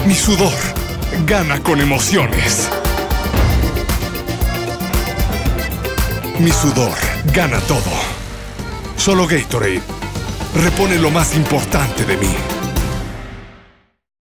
Mi sudor gana con emociones. Mi sudor gana todo. Solo Gatorade repone lo más importante de mí.